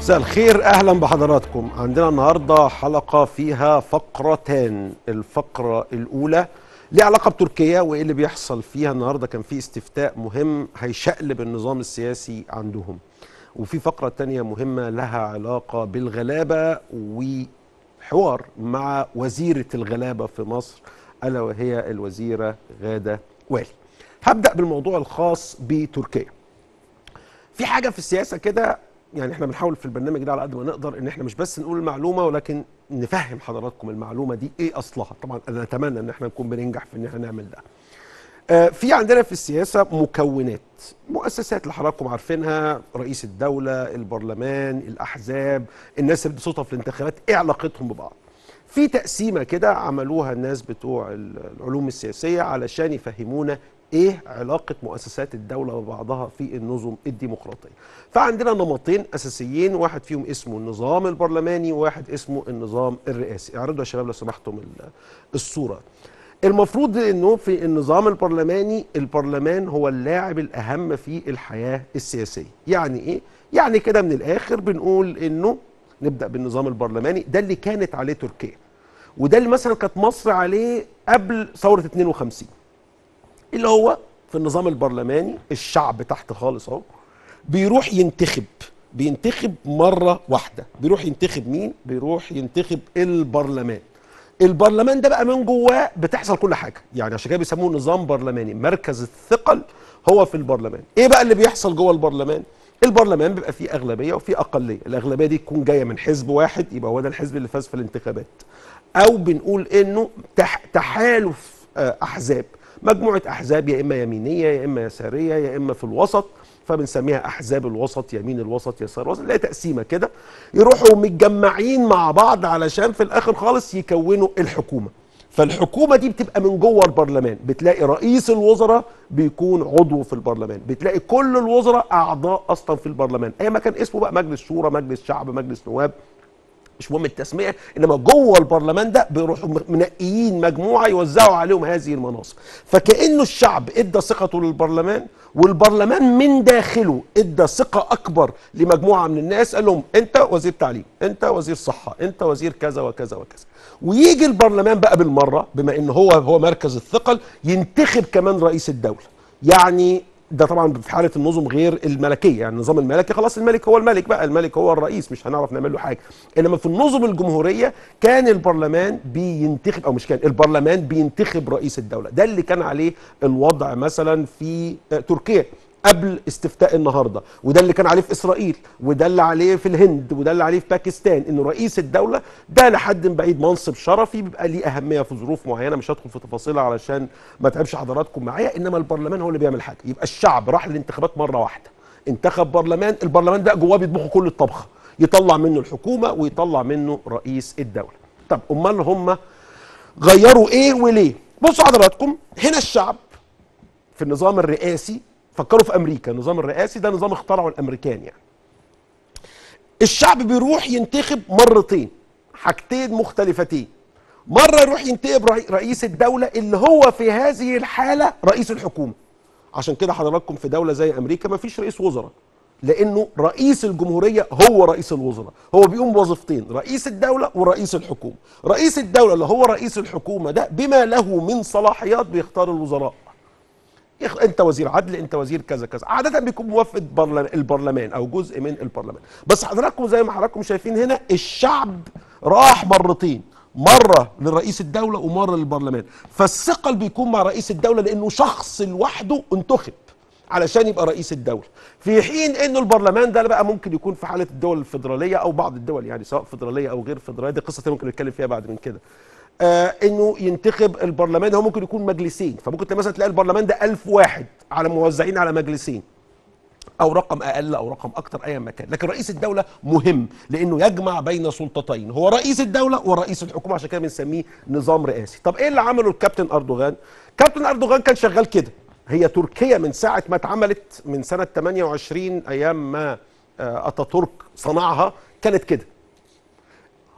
مساء الخير، اهلا بحضراتكم. عندنا النهارده حلقه فيها فقرتان. الفقره الاولى ليها علاقه بتركيا وايه اللي بيحصل فيها. النهارده كان في استفتاء مهم هيشقلب النظام السياسي عندهم، وفي فقره تانية مهمه لها علاقه بالغلابه وحوار مع وزيره الغلابه في مصر الا وهي الوزيره غاده والي. هبدا بالموضوع الخاص بتركيا. في حاجه في السياسه كده، يعني احنا بنحاول في البرنامج ده على قد ما نقدر ان احنا مش بس نقول المعلومه ولكن نفهم حضراتكم المعلومه دي ايه اصلها. طبعا انا اتمنى ان احنا نكون بننجح في ان احنا نعمل ده. في عندنا في السياسه مكونات، مؤسسات اللي حضراتكم عارفينها: رئيس الدوله، البرلمان، الاحزاب، الناس اللي بصوتها في الانتخابات، ايه علاقتهم ببعض. في تقسيمه كده عملوها الناس بتوع العلوم السياسيه علشان يفهمونا ايه علاقه مؤسسات الدوله ببعضها في النظم الديمقراطيه. فعندنا نمطين اساسيين، واحد فيهم اسمه النظام البرلماني وواحد اسمه النظام الرئاسي. اعرضوا يا شباب لو سمحتم الصوره. المفروض انه في النظام البرلماني البرلمان هو اللاعب الاهم في الحياه السياسيه. يعني ايه؟ يعني كده من الاخر بنقول انه نبدا بالنظام البرلماني، ده اللي كانت عليه تركيا وده اللي مثلا كانت مصر عليه قبل ثوره 52. اللي هو في النظام البرلماني الشعب تحت خالص اهو بيروح بينتخب مره واحده. بيروح ينتخب مين؟ بيروح ينتخب البرلمان. البرلمان ده بقى من جواه بتحصل كل حاجه، يعني عشان كده بيسموه نظام برلماني. مركز الثقل هو في البرلمان. ايه بقى اللي بيحصل جوه البرلمان؟ البرلمان بيبقى فيه اغلبيه وفيه اقليه. الاغلبيه دي تكون جايه من حزب واحد، يبقى هو ده الحزب اللي فاز في الانتخابات، او بنقول انه تحالف احزاب، مجموعه احزاب يا اما يمينيه يا اما يساريه يا اما في الوسط، فبنسميها احزاب الوسط، يمين الوسط يسار الوسط، اللي هي تقسيمه كده. يروحوا متجمعين مع بعض علشان في الاخر خالص يكونوا الحكومه. فالحكومه دي بتبقى من جوه البرلمان. بتلاقي رئيس الوزراء بيكون عضو في البرلمان، بتلاقي كل الوزراء اعضاء اصلا في البرلمان، اي ما كان اسمه بقى، مجلس شورى، مجلس شعب، مجلس نواب، مش مهم التسميه. انما جوه البرلمان ده بيروحوا منقيين مجموعه يوزعوا عليهم هذه المناصب. فكانه الشعب ادى ثقته للبرلمان، والبرلمان من داخله ادى ثقه اكبر لمجموعه من الناس. قال لهم انت وزير تعليم، انت وزير صحه، انت وزير كذا وكذا وكذا. ويجي البرلمان بقى بالمره، بما ان هو مركز الثقل، ينتخب كمان رئيس الدوله. يعني ده طبعا في حاله النظم غير الملكيه. يعني النظام الملكي خلاص الملك هو الملك بقى، الملك هو الرئيس، مش هنعرف نعمل له حاجه. انما في النظم الجمهوريه كان البرلمان بينتخب، او مش كان، البرلمان بينتخب رئيس الدوله. ده اللي كان عليه الوضع مثلا في تركيا قبل استفتاء النهارده، وده اللي كان عليه في اسرائيل، وده اللي عليه في الهند، وده اللي عليه في باكستان. انه رئيس الدوله ده لحد بعيد منصب شرفي بيبقى ليه اهميه في ظروف معينه، مش هدخل في تفاصيلها علشان ما تعبش حضراتكم معايا. انما البرلمان هو اللي بيعمل حاجه. يبقى الشعب راح للانتخابات مره واحده، انتخب برلمان، البرلمان ده جواه بيطبخوا كل الطبخه، يطلع منه الحكومه ويطلع منه رئيس الدوله. طب امال هم غيروا ايه وليه؟ بصوا حضراتكم، هنا الشعب في النظام الرئاسي، فكروا في امريكا، النظام الرئاسي ده نظام اخترعه الامريكان. يعني الشعب بيروح ينتخب مرتين، حاجتين مختلفتين. مره يروح ينتخب رئيس الدوله اللي هو في هذه الحاله رئيس الحكومه. عشان كده حضراتكم في دوله زي امريكا ما فيش رئيس وزراء، لانه رئيس الجمهوريه هو رئيس الوزراء. هو بيقوم بوظيفتين، رئيس الدوله ورئيس الحكومه. رئيس الدوله اللي هو رئيس الحكومه ده بما له من صلاحيات بيختار الوزراء. انت وزير عدل، انت وزير كذا كذا. عاده بيكون موافق البرلمان او جزء من البرلمان. بس حضراتكم زي ما حضراتكم شايفين هنا الشعب راح مرتين، مره لرئيس الدوله ومره للبرلمان. فالثقل بيكون مع رئيس الدوله لانه شخص لوحده انتخب علشان يبقى رئيس الدوله، في حين انه البرلمان ده بقى ممكن يكون في حاله الدول الفيدراليه او بعض الدول، يعني سواء فيدراليه او غير فيدراليه، دي قصه ممكن نتكلم فيها بعد من كده. انه ينتخب البرلمان، هو ممكن يكون مجلسين، فممكن مثلا تلاقي البرلمان ده 1000 واحد على موزعين على مجلسين، او رقم اقل او رقم اكتر ايا ما كان. لكن رئيس الدوله مهم لانه يجمع بين سلطتين، هو رئيس الدوله ورئيس الحكومه، عشان كده بنسميه نظام رئاسي. طب ايه اللي عمله الكابتن اردوغان؟ كابتن اردوغان كان شغال كده. هي تركيا من ساعه ما اتعملت من سنه 28 ايام ما اتاتورك صنعها كانت كده.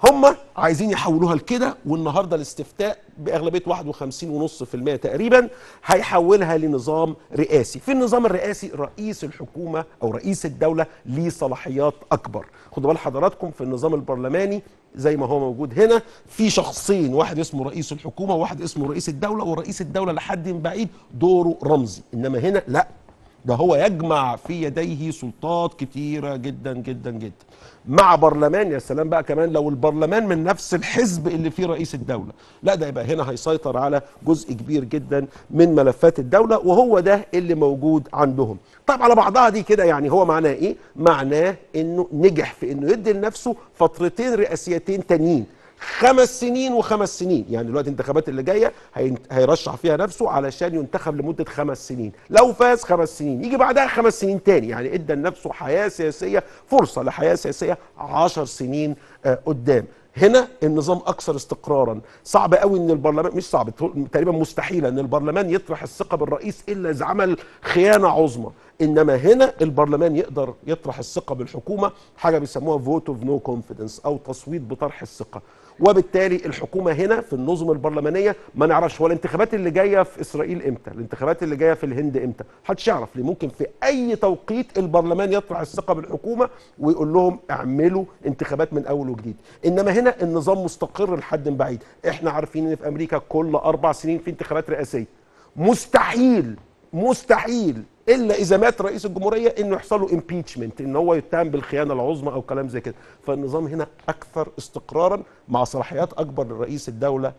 هم عايزين يحولوها لكده، والنهارده الاستفتاء باغلبيه 51.5% تقريبا هيحولها لنظام رئاسي. في النظام الرئاسي رئيس الحكومه او رئيس الدوله ليه صلاحيات اكبر. خدوا بال حضراتكم في النظام البرلماني زي ما هو موجود هنا في شخصين، واحد اسمه رئيس الحكومه وواحد اسمه رئيس الدوله، ورئيس الدوله لحد بعيد دوره رمزي. انما هنا لا، ده هو يجمع في يديه سلطات كتيرة جدا جدا جدا مع برلمان. يا سلام بقى كمان لو البرلمان من نفس الحزب اللي فيه رئيس الدولة، لا ده يبقى هنا هيسيطر على جزء كبير جدا من ملفات الدولة، وهو ده اللي موجود عندهم. طيب على بعضها دي كده يعني هو معناه ايه؟ معناه انه نجح في انه يدي لنفسه فترتين رئاسيتين تانيين، 5 سنين و5 سنين. يعني دلوقتي الانتخابات اللي جايه هيرشح فيها نفسه علشان ينتخب لمده 5 سنين، لو فاز 5 سنين يجي بعدها 5 سنين تاني، يعني ادى لنفسه حياه سياسيه، فرصه لحياه سياسيه 10 سنين قدام. هنا النظام اكثر استقرارا. صعب قوي ان البرلمان، مش صعب، تقريبا مستحيل ان البرلمان يطرح الثقه بالرئيس الا اذا عمل خيانه عظمى. انما هنا البرلمان يقدر يطرح الثقه بالحكومه، حاجه بيسموها فوت اوف نو كونفيدنس او تصويت بطرح الثقه. وبالتالي الحكومه هنا في النظم البرلمانيه ما نعرفش هو الانتخابات اللي جايه في اسرائيل امتى، الانتخابات اللي جايه في الهند امتى، محدش يعرف ليه. ممكن في اي توقيت البرلمان يطرح الثقه بالحكومه ويقول لهم اعملوا انتخابات من اول وجديد. انما هنا النظام مستقر لحد بعيد. احنا عارفين ان في امريكا كل 4 سنين في انتخابات رئاسيه. مستحيل مستحيل الا اذا مات رئيس الجمهوريه انه يحصل له امبيتشمنت، ان هو يتهم بالخيانه العظمى او كلام زي كده. فالنظام هنا اكثر استقرارا مع صلاحيات اكبر لرئيس الدوله،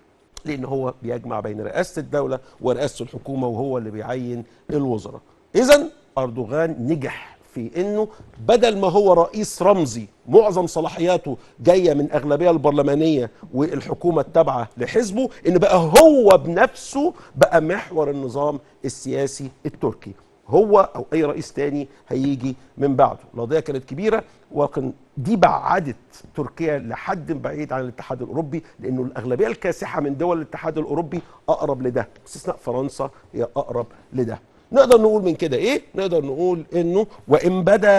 لان هو بيجمع بين رئاسه الدوله ورئاسه الحكومه، وهو اللي بيعين الوزراء. اذا اردوغان نجح في انه بدل ما هو رئيس رمزي معظم صلاحياته جايه من اغلبيه البرلمانيه والحكومه التابعه لحزبه، ان بقى هو بنفسه بقى محور النظام السياسي التركي. هو او اي رئيس تاني هيجي من بعده. القضيه كانت كبيره، ولكن دي بعدت تركيا لحد بعيد عن الاتحاد الاوروبي، لانه الاغلبيه الكاسحه من دول الاتحاد الاوروبي اقرب لده، باستثناء فرنسا هي اقرب لده. نقدر نقول من كده ايه؟ نقدر نقول انه وان بدا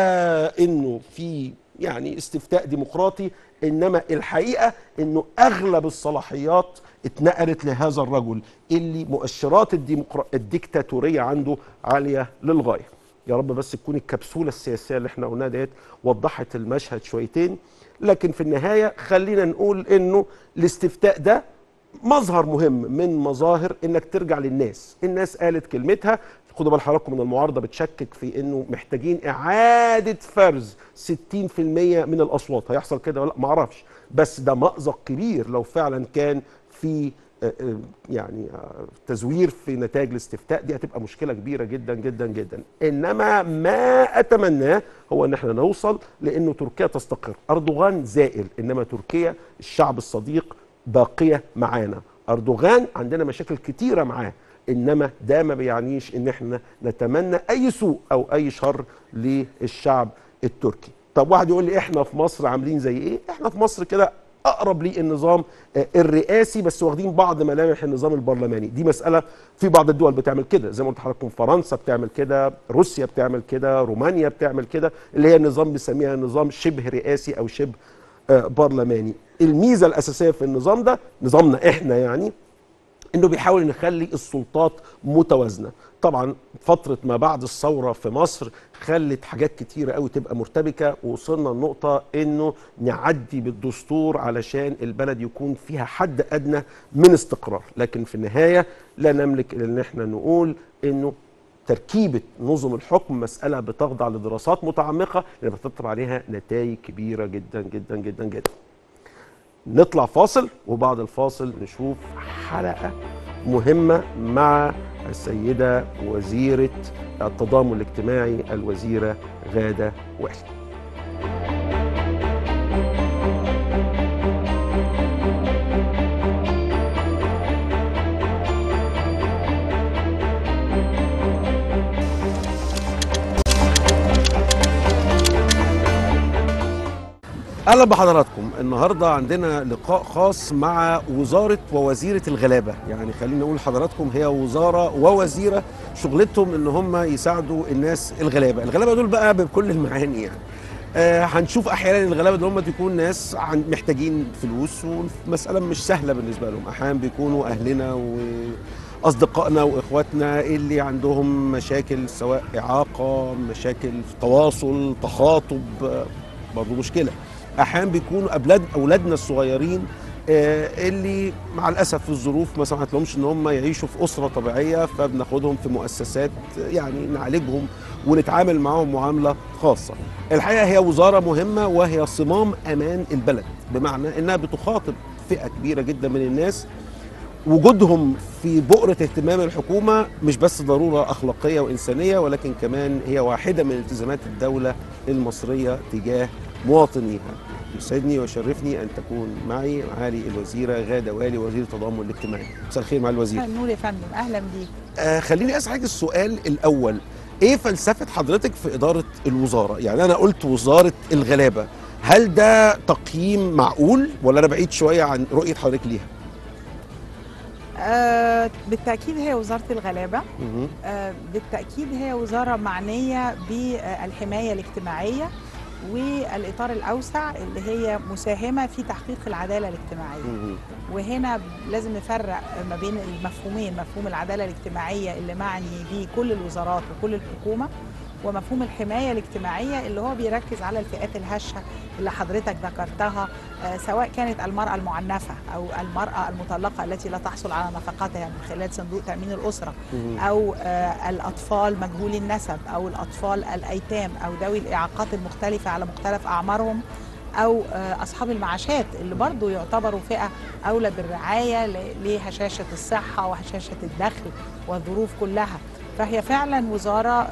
انه في يعني استفتاء ديمقراطي، انما الحقيقه انه اغلب الصلاحيات اتنقلت لهذا الرجل اللي مؤشرات الديكتاتوريه عنده عاليه للغايه. يا رب بس تكون الكبسوله السياسيه اللي احنا قلناها ديت وضحت المشهد شويتين. لكن في النهايه خلينا نقول انه الاستفتاء ده مظهر مهم من مظاهر انك ترجع للناس. الناس قالت كلمتها. خدوا بال حضراتكم ان المعارضه بتشكك في انه محتاجين اعاده فرز 60% من الاصوات. هيحصل كده ولا لا؟ ما اعرفش، بس ده مأزق كبير لو فعلا كان في يعني تزوير في نتائج الاستفتاء. دي هتبقى مشكله كبيره جدا جدا جدا. انما ما اتمناه هو ان احنا نوصل لانه تركيا تستقر. اردوغان زائل، انما تركيا الشعب الصديق باقيه معانا. اردوغان عندنا مشاكل كتيره معاه، انما ده ما بيعنيش ان احنا نتمنى اي سوء او اي شر للشعب التركي. طب واحد يقول لي احنا في مصر عاملين زي ايه؟ احنا في مصر كده اقرب للنظام الرئاسي، بس واخدين بعض ملامح النظام البرلماني. دي مساله في بعض الدول بتعمل كده، زي ما قلت لحضراتكم فرنسا بتعمل كده، روسيا بتعمل كده، رومانيا بتعمل كده، اللي هي النظام بنسميها نظام شبه رئاسي او شبه برلماني. الميزه الاساسيه في النظام ده، نظامنا احنا يعني، انه بيحاول نخلي السلطات متوازنه. طبعا فتره ما بعد الثوره في مصر خلت حاجات كتيره قوي تبقى مرتبكه، ووصلنا لنقطه انه نعدي بالدستور علشان البلد يكون فيها حد ادنى من استقرار. لكن في النهايه لا نملك الا ان احنا نقول انه تركيبه نظم الحكم مساله بتخضع لدراسات متعمقه اللي بتطلع عليها نتائج كبيره جدا جدا جدا جدا. نطلع فاصل، وبعد الفاصل نشوف حلقة مهمة مع السيدة وزيرة التضامن الاجتماعي الوزيرة غادة وائل. اهلا بحضراتكم. النهارده عندنا لقاء خاص مع وزاره ووزيره الغلابه، يعني خلينا نقول لحضراتكم هي وزاره ووزيره شغلتهم ان هم يساعدوا الناس الغلابه. الغلابه دول بقى بكل المعاني يعني. هنشوف احيانا الغلابه دول هم بيكون ناس محتاجين فلوس، والمساله مش سهله بالنسبه لهم. احيانا بيكونوا اهلنا واصدقائنا واخواتنا اللي عندهم مشاكل، سواء اعاقه، مشاكل في تواصل، تخاطب، برضه مشكله. احيانا بيكونوا اولادنا الصغيرين اللي مع الاسف الظروف ما سمحت لهمش ان هم يعيشوا في اسره طبيعيه، فبناخدهم في مؤسسات يعني نعالجهم ونتعامل معاهم معامله خاصه. الحقيقه هي وزاره مهمه، وهي صمام امان البلد، بمعنى انها بتخاطب فئه كبيره جدا من الناس. وجودهم في بؤره اهتمام الحكومه مش بس ضروره اخلاقيه وانسانيه، ولكن كمان هي واحده من التزامات الدوله المصريه تجاه مواطنيها. يسعدني ويشرفني ان تكون معي معالي الوزيره غاده والي، وزير التضامن الاجتماعي. مساء الخير معالي الوزير. نور يا فندم، اهلا بيك. خليني اسالك السؤال الاول، ايه فلسفه حضرتك في اداره الوزاره؟ يعني انا قلت وزاره الغلابه، هل ده تقييم معقول ولا انا بعيد شويه عن رؤيه حضرتك ليها؟ بالتأكيد هي وزارة الغلابة. بالتأكيد هي وزارة معنية بالحماية الاجتماعية والإطار الأوسع اللي هي مساهمة في تحقيق العدالة الاجتماعية. وهنا لازم نفرق ما بين المفهومين، مفهوم العدالة الاجتماعية اللي معني به كل الوزارات وكل الحكومة، ومفهوم الحماية الاجتماعية اللي هو بيركز على الفئات الهشة اللي حضرتك ذكرتها، سواء كانت المرأة المعنفة أو المرأة المطلقة التي لا تحصل على نفقاتها من خلال صندوق تأمين الأسرة، أو الأطفال مجهولي النسب، أو الأطفال الأيتام، أو ذوي الإعاقات المختلفة على مختلف أعمارهم، أو أصحاب المعاشات اللي برضو يعتبروا فئة أولى بالرعاية لهشاشة الصحة وهشاشة الدخل والظروف كلها. فهي فعلا وزارة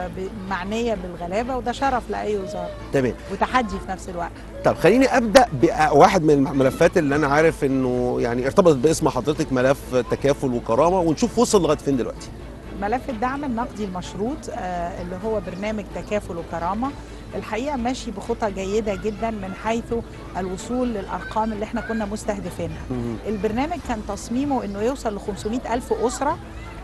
معنية بالغلابة، وده شرف لأي وزارة. تمام. وتحدي في نفس الوقت. طب خليني أبدأ بواحد من الملفات اللي أنا عارف إنه يعني ارتبطت باسم حضرتك، ملف تكافل وكرامة، ونشوف وصل لغاية فين دلوقتي. ملف الدعم النقدي المشروط اللي هو برنامج تكافل وكرامة، الحقيقة ماشي بخطى جيدة جدا من حيث الوصول للأرقام اللي احنا كنا مستهدفينها. البرنامج كان تصميمه إنه يوصل ل 500 ألف أسرة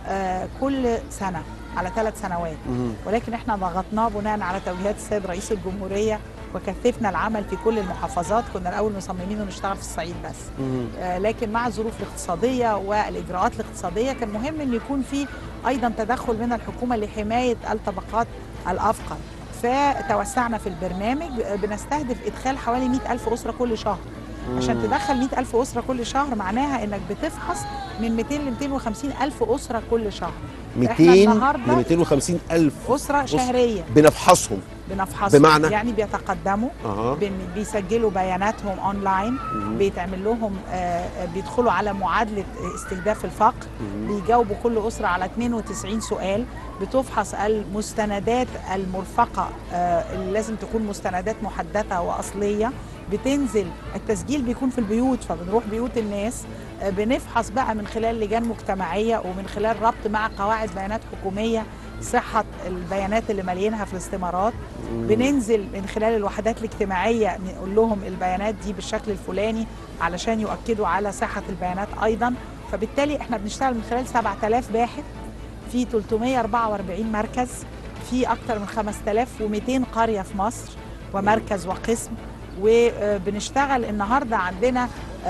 كل سنة على 3 سنوات، ولكن احنا ضغطناه بناء على توجيهات السيد رئيس الجمهورية وكثفنا العمل في كل المحافظات. كنا الأول مصممين نشتغل في الصعيد بس، لكن مع الظروف الاقتصادية والإجراءات الاقتصادية كان مهم أن يكون في أيضا تدخل من الحكومة لحماية الطبقات الأفقر. فتوسعنا في البرنامج، بنستهدف إدخال حوالي 100 ألف أسرة كل شهر. عشان تدخل 100 ألف أسرة كل شهر معناها إنك بتفحص من 200 ل 250 ألف أسرة كل شهر. 200 ل 250 ألف أسرة شهرية بنفحصهم. بمعنى يعني بيتقدموا، بيسجلوا بياناتهم أونلاين، بيتعمل لهم بيدخلوا على معادلة استهداف الفقر، بيجاوبوا كل أسرة على 92 سؤال، بتفحص المستندات المرفقة اللي لازم تكون مستندات محدثة وأصلية، بتنزل التسجيل بيكون في البيوت، فبنروح بيوت الناس، بنفحص بقى من خلال لجان مجتمعية ومن خلال ربط مع قواعد بيانات حكومية صحة البيانات اللي مالينها في الاستمارات. بننزل من خلال الوحدات الاجتماعية نقول لهم البيانات دي بالشكل الفلاني علشان يؤكدوا على صحة البيانات أيضا. فبالتالي احنا بنشتغل من خلال 7000 باحث في 344 مركز في أكثر من 5200 قرية في مصر ومركز وقسم. وبنشتغل النهارده عندنا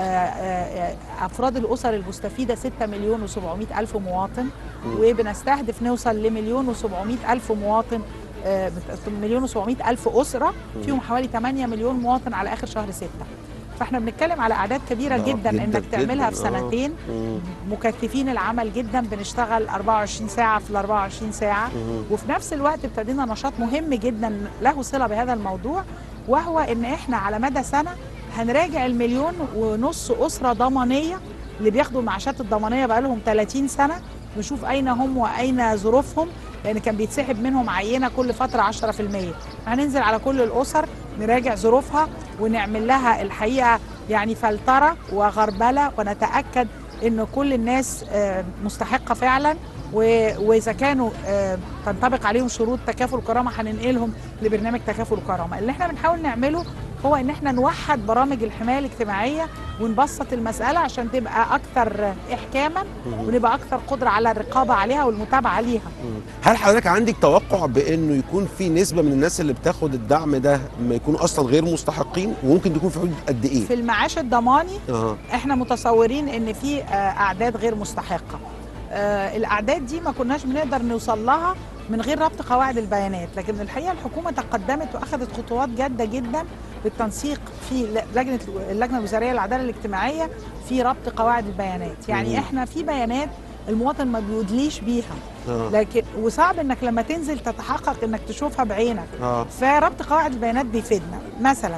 افراد الاسر المستفيده 6 مليون و700 الف مواطن، وبنستهدف نوصل لمليون و700 الف مواطن، مليون و700 الف اسره فيهم حوالي 8 مليون مواطن على اخر شهر 6. فاحنا بنتكلم على اعداد كبيره جدا انك تعملها في سنتين. مكثفين العمل جدا، بنشتغل 24 ساعه في ال 24 ساعه. وفي نفس الوقت ابتدينا نشاط مهم جدا له صله بهذا الموضوع، وهو ان احنا على مدى سنه هنراجع 1.5 مليون اسره ضمانيه اللي بياخدوا المعاشات الضمانيه بقالهم 30 سنه، نشوف اين هم واين ظروفهم، لان كان بيتسحب منهم عينه كل فتره 10%. هننزل على كل الاسر نراجع ظروفها ونعمل لها الحقيقه يعني فلتره وغربله، ونتاكد ان كل الناس مستحقه فعلا، واذا كانوا تنطبق عليهم شروط تكافل وكرامه هننقلهم لبرنامج تكافل وكرامه. اللي احنا بنحاول نعمله هو ان احنا نوحد برامج الحمايه الاجتماعيه ونبسط المساله عشان تبقى اكثر احكاما ونبقى اكثر قدره على الرقابه عليها والمتابعه ليها. هل حضرتك عندك توقع بانه يكون في نسبه من الناس اللي بتاخد الدعم ده ما يكونوا اصلا غير مستحقين، وممكن تكون في حدود قد ايه؟ في المعاش الضماني احنا متصورين ان في اعداد غير مستحقه. الاعداد دي ما كناش بنقدر نوصل لها من غير ربط قواعد البيانات، لكن الحقيقه الحكومه تقدمت واخذت خطوات جاده جدا بالتنسيق في اللجنه الوزاريه للعداله الاجتماعيه في ربط قواعد البيانات. يعني احنا في بيانات المواطن ما بيدليش بيها، لكن وصعب انك لما تنزل تتحقق انك تشوفها بعينك. فربط قواعد البيانات بيفيدنا. مثلا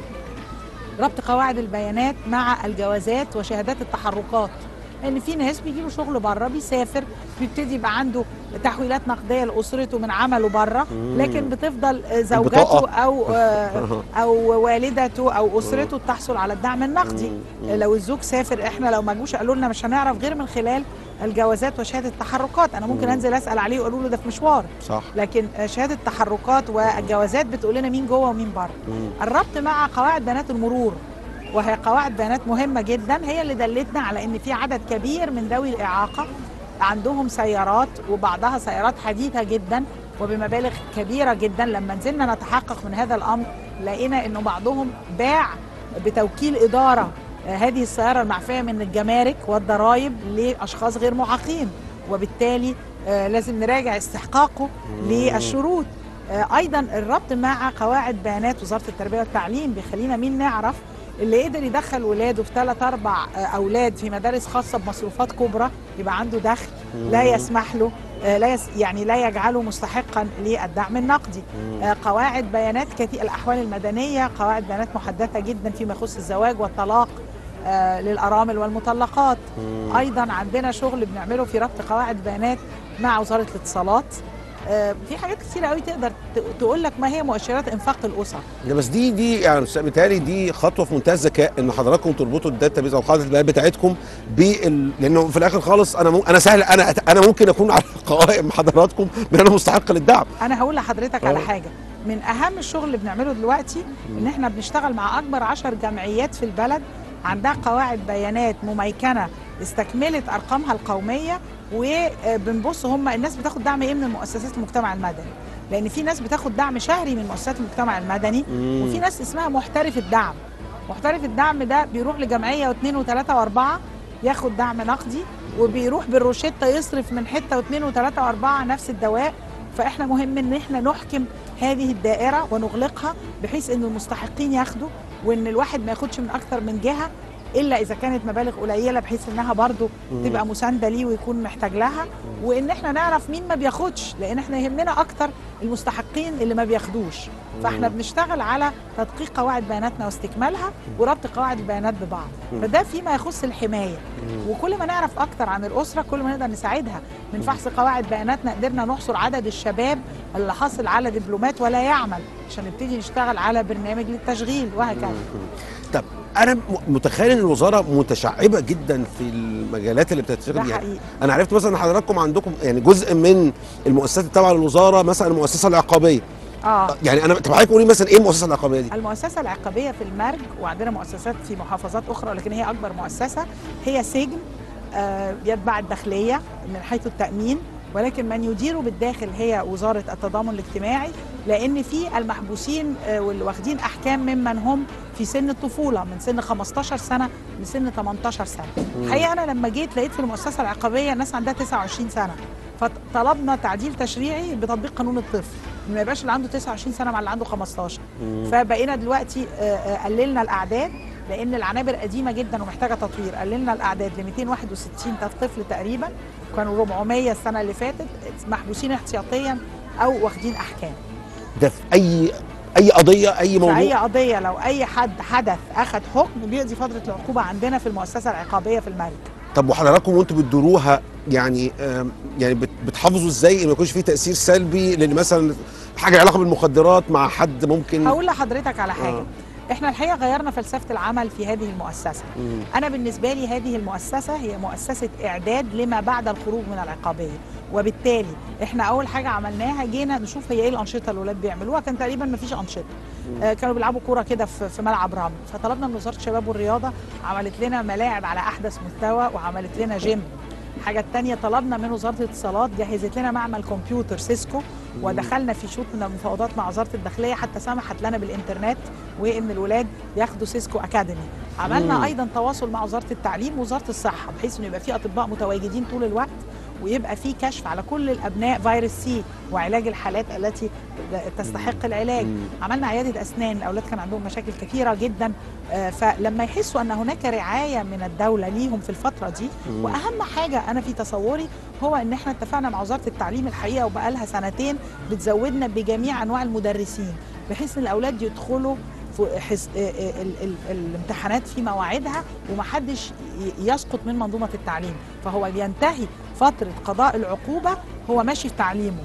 ربط قواعد البيانات مع الجوازات وشهادات التحركات، ان في ناس بيجي له شغل بره، بيسافر، بيبتدي يبقى عنده تحويلات نقديه لاسرته من عمله بره، لكن بتفضل زوجته او والدته او اسرته تحصل على الدعم النقدي. لو الزوج سافر، احنا لو ما جوش قالوا لنا مش هنعرف غير من خلال الجوازات وشهاده التحركات. انا ممكن انزل اسال عليه ويقولوا له ده في مشوار، صح، لكن شهاده التحركات والجوازات بتقول لنا مين جوه ومين بره. الربط مع قواعد بيانات المرور، وهي قواعد بيانات مهمة جدا، هي اللي دلتنا على ان في عدد كبير من ذوي الإعاقة عندهم سيارات، وبعضها سيارات حديثة جدا وبمبالغ كبيرة جدا. لما نزلنا نتحقق من هذا الأمر لقينا انه بعضهم باع بتوكيل إدارة هذه السيارة المعفية من الجمارك والضرائب لأشخاص غير معاقين، وبالتالي لازم نراجع استحقاقه للشروط. أيضا الربط مع قواعد بيانات وزارة التربية والتعليم بيخلينا مين نعرف اللي قدر يدخل ولاده في 3-4 أولاد في مدارس خاصة بمصروفات كبرى يبقى عنده دخل لا يسمح له يعني لا يجعله مستحقا للدعم النقدي. قواعد بيانات الأحوال المدنية، قواعد بيانات محدثة جدا فيما يخص الزواج والطلاق للأرامل والمطلقات. أيضا عندنا شغل بنعمله في ربط قواعد بيانات مع وزارة الاتصالات. في حاجات كتير قوي تقدر تقول لك ما هي مؤشرات انفاق الاسر. بس دي يعني بالتالي دي خطوه في منتهى الذكاء ان حضراتكم تربطوا الداتا بيز او قاعده البيانات بتاعتكم لانه في الاخر خالص انا سهل انا ممكن اكون على قوائم حضراتكم من انا مستحق للدعم. انا هقول لحضرتك على حاجه من اهم الشغل اللي بنعمله دلوقتي، ان احنا بنشتغل مع اكبر 10 جمعيات في البلد عندها قواعد بيانات مميكنه استكملت ارقامها القوميه، وبنبص هم الناس بتاخد دعم ايه من المؤسسات المجتمع المدني، لان في ناس بتاخد دعم شهري من مؤسسات المجتمع المدني، وفي ناس اسمها محترف الدعم. محترف الدعم ده بيروح لجمعيه واثنين وثلاثه واربعه ياخد دعم نقدي، وبيروح بالروشته يصرف من حته واثنين وثلاثه واربعه نفس الدواء. فاحنا مهم ان احنا نحكم هذه الدائره ونغلقها بحيث ان المستحقين ياخدوا، وان الواحد ما ياخدش من اكثر من جهه الا اذا كانت مبالغ قليله، بحيث انها برضو تبقى مسانده ليه ويكون محتاج لها، وان احنا نعرف مين ما بياخدش، لان احنا يهمنا اكتر المستحقين اللي ما بياخدوش. فاحنا بنشتغل على تدقيق قواعد بياناتنا واستكمالها وربط قواعد البيانات ببعض. فده فيما يخص الحمايه، وكل ما نعرف اكتر عن الاسره كل ما نقدر نساعدها. من فحص قواعد بياناتنا قدرنا نحصر عدد الشباب اللي حاصل على دبلومات ولا يعمل، عشان نبتدي نشتغل على برنامج للتشغيل وهكذا. طب انا متخيل ان الوزاره متشعبه جدا في المجالات اللي بتشتغل فيها. انا عرفت مثلا ان حضراتكم عندكم يعني جزء من المؤسسات التابعه للوزاره، مثلا المؤسسه العقابيه. يعني انا طب حضرتك قولي مثلا ايه المؤسسه العقابيه دي؟ المؤسسه العقابيه في المرج، وعندنا مؤسسات في محافظات اخرى، لكن هي اكبر مؤسسه هي سجن يتبع الداخليه من حيث التامين، ولكن من يديره بالداخل هي وزاره التضامن الاجتماعي، لان في المحبوسين واللي واخدين احكام ممن هم في سن الطفوله من سن 15 سنه لسن 18 سنه. الحقيقه انا لما جيت لقيت في المؤسسه العقابيه الناس عندها 29 سنه، فطلبنا تعديل تشريعي بتطبيق قانون الطفل، ما يبقاش اللي عنده 29 سنه مع اللي عنده 15. فبقينا دلوقتي قللنا الاعداد لان العنابر قديمه جدا ومحتاجه تطوير، قللنا الاعداد ل 261 طفل تقريبا، كانوا 400 السنه اللي فاتت محبوسين احتياطيا او واخدين احكام. ده في اي قضيه، اي موضوع، في اي قضيه لو اي حد حدث اخذ حكم بيقضي فتره العقوبه عندنا في المؤسسه العقابيه في المرج. طب وحضراتكم وانتم بتدوروها يعني بتحافظوا ازاي ما يكونش فيه تاثير سلبي، لان مثلا حاجه علاقه بالمخدرات مع حد ممكن؟ هقول لحضرتك على حاجه. احنا الحقيقه غيرنا فلسفه العمل في هذه المؤسسه. انا بالنسبه لي هذه المؤسسه هي مؤسسه اعداد لما بعد الخروج من العقابيه، وبالتالي احنا اول حاجه عملناها جينا نشوف هي ايه الانشطه اللي الاولاد بيعملوها. كان تقريبا ما فيش انشطه، كانوا بيلعبوا كوره كده في ملعب رمل، فطلبنا من وزاره الشباب والرياضه عملت لنا ملاعب على احدث مستوى وعملت لنا جيم. الحاجه الثانيه طلبنا من وزاره الاتصالات جهزت لنا معمل كمبيوتر سيسكو، ودخلنا في شوط من المفاوضات مع وزاره الداخليه حتى سمحت لنا بالانترنت وان الولاد ياخدوا سيسكو اكاديمي. عملنا ايضا تواصل مع وزاره التعليم ووزاره الصحه بحيث انه يبقى في اطباء متواجدين طول الوقت، ويبقى في كشف على كل الابناء فيروس سي وعلاج الحالات التي تستحق العلاج. عملنا عياده اسنان، الاولاد كان عندهم مشاكل كثيره جدا، فلما يحسوا ان هناك رعايه من الدوله ليهم في الفتره دي. واهم حاجه انا في تصوري هو ان احنا اتفقنا مع وزاره التعليم الحقيقه وبقى لها سنتين بتزودنا بجميع انواع المدرسين بحيث ان الاولاد يدخلوا الامتحانات في مواعيدها ومحدش يسقط من منظومه التعليم، فهو بينتهي فتره قضاء العقوبه هو ماشي في تعليمه.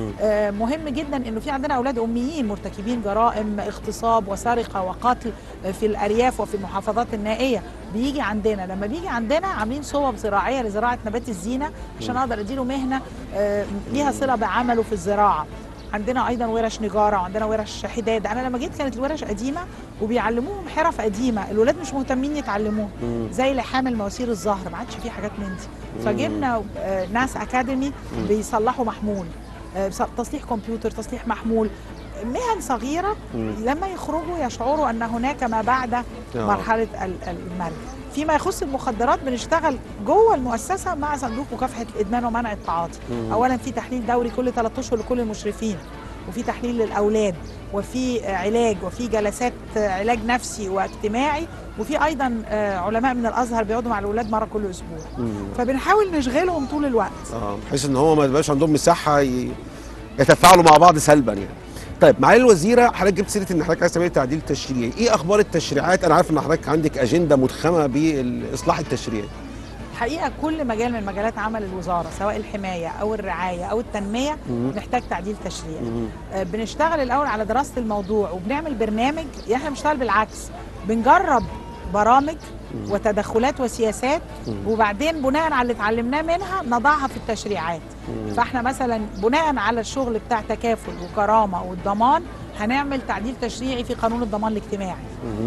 مهم جدا انه في عندنا اولاد اميين مرتكبين جرائم اغتصاب وسرقه وقتل في الارياف وفي المحافظات النائيه، بيجي عندنا. لما بيجي عندنا عاملين صوب زراعيه لزراعه نبات الزينه عشان اقدر اديله مهنه ليها صله بعمله في الزراعه. عندنا ايضا ورش نجاره وعندنا ورش حداد. انا لما جيت كانت الورش قديمه وبيعلموهم حرف قديمه، الولاد مش مهتمين يتعلموها زي لحام المواسير الزهر، ما عادش في حاجات من دي. فجبنا ناس اكاديمي بيصلحوا محمول، تصليح كمبيوتر، تصليح محمول، مهن صغيره لما يخرجوا يشعروا ان هناك ما بعد مرحله المرج. فيما يخص المخدرات بنشتغل جوه المؤسسه مع صندوق مكافحه الادمان ومنع التعاطي. اولا في تحليل دوري كل 3 اشهر لكل المشرفين، وفي تحليل للاولاد، وفي علاج، وفي جلسات علاج نفسي واجتماعي، وفي ايضا علماء من الازهر بيقعدوا مع الاولاد مره كل اسبوع. فبنحاول نشغلهم طول الوقت بحيث ان هو ما يبقاش عندهم مساحه يتفاعلوا مع بعض سلبا يعني. طيب معالي الوزيره، حضرتك جبت سيره ان حضرتك عايز تعملي تعديل تشريعي، ايه اخبار التشريعات؟ انا عارف ان حضرتك عندك اجنده مضخمه بالاصلاح التشريعي. الحقيقه كل مجال من مجالات عمل الوزاره سواء الحمايه او الرعايه او التنميه محتاج تعديل تشريعي. بنشتغل الاول على دراسه الموضوع وبنعمل برنامج. يعني احنا بنشتغل بالعكس، بنجرب برامج وتدخلات وسياسات وبعدين بناء على اللي اتعلمناه منها نضعها في التشريعات. فاحنا مثلا بناء على الشغل بتاع تكافل وكرامه والضمان هنعمل تعديل تشريعي في قانون الضمان الاجتماعي.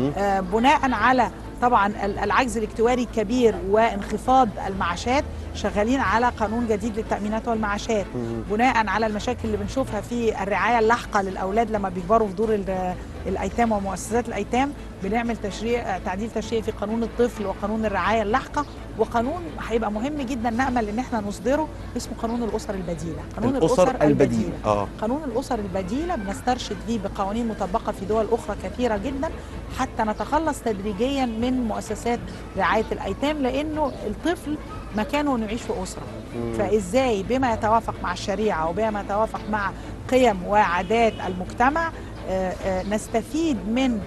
بناء على طبعا العجز الاكتواري الكبير وانخفاض المعاشات شغالين على قانون جديد للتأمينات والمعاشات. بناء على المشاكل اللي بنشوفها في الرعاية اللاحقة للأولاد لما بيكبروا في دور الأيتام ومؤسسات الأيتام بنعمل تعديل تشريعي في قانون الطفل وقانون الرعاية اللاحقة، وقانون هيبقى مهم جدا نأمل ان احنا نصدره اسمه قانون الأسر البديلة. قانون الأسر البديلة. قانون الأسر البديلة بنسترشد فيه بقوانين مطبقة في دول أخرى كثيرة جدا حتى نتخلص تدريجيا من مؤسسات رعاية الأيتام، لأنه الطفل مكانه انه يعيش في أسرة. فإزاي بما يتوافق مع الشريعة وبما يتوافق مع قيم وعادات المجتمع نستفيد من